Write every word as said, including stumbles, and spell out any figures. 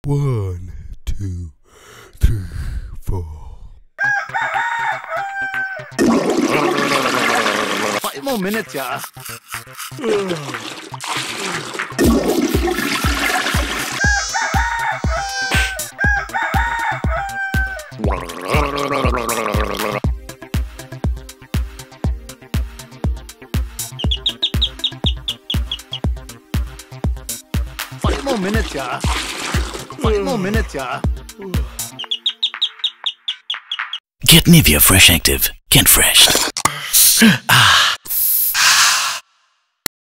One, two, three, four. Five more minutes, yeah. Five more minutes, yeah. Five more minutes, yeah. Get NIVEA Fresh Active. Get fresh. Ah.